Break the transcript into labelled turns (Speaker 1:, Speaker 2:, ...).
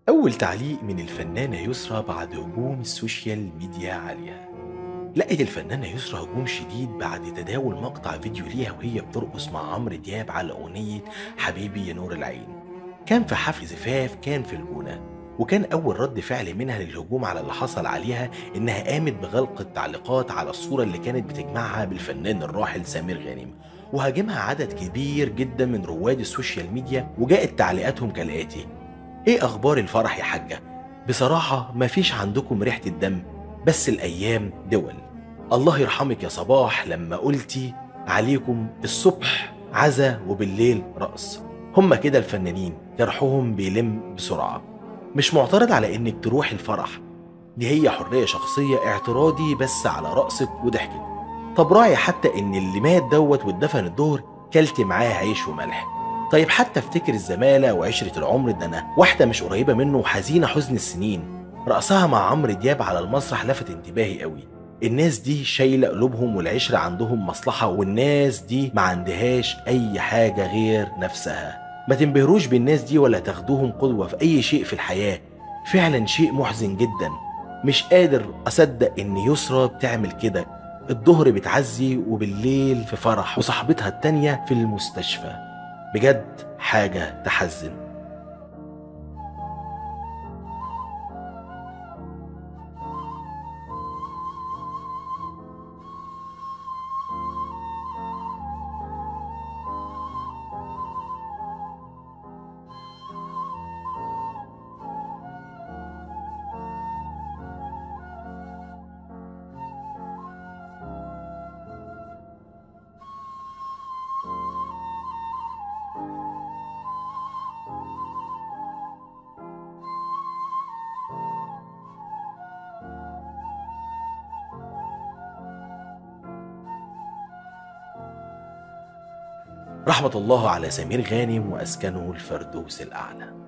Speaker 1: أول تعليق من الفنانة يسرا بعد هجوم السوشيال ميديا عليها. لقت الفنانة يسرا هجوم شديد بعد تداول مقطع فيديو ليها وهي بترقص مع عمرو دياب على أغنية حبيبي يا نور العين. كان في حفل زفاف كان في الجونة، وكان أول رد فعل منها للهجوم على اللي حصل عليها إنها قامت بغلق التعليقات على الصورة اللي كانت بتجمعها بالفنان الراحل سمير غانم، وهاجمها عدد كبير جدا من رواد السوشيال ميديا. وجاءت تعليقاتهم كالآتي: ايه اخبار الفرح يا حاجة؟ بصراحة مفيش عندكم ريحة الدم، بس الايام دول. الله يرحمك يا صباح لما قلتي عليكم الصبح عزا وبالليل رقص. هما كده الفنانين جرحهم بيلم بسرعة. مش معترض على انك تروحي الفرح، دي هي حرية شخصية، اعتراضي بس على رقصك وضحكك. طب راعي حتى ان اللي مات دوت واتدفن الظهر كلت معاه عيش وملح. طيب حتى افتكر الزمالة وعشرة العمر، ده انا واحدة مش قريبة منه وحزينة حزن السنين. رقصها مع عمرو دياب على المسرح لفت انتباهي قوي. الناس دي شايلة قلوبهم والعشرة عندهم مصلحة، والناس دي ما عندهاش اي حاجة غير نفسها. ما تنبهروش بالناس دي ولا تاخدوهم قدوة في اي شيء في الحياة. فعلا شيء محزن جدا. مش قادر اصدق ان يسرا بتعمل كده. الظهر بتعزي وبالليل في فرح وصاحبتها التانية في المستشفى. بجد حاجة تحزن. رحمة الله على سمير غانم وأسكنه الفردوس الأعلى.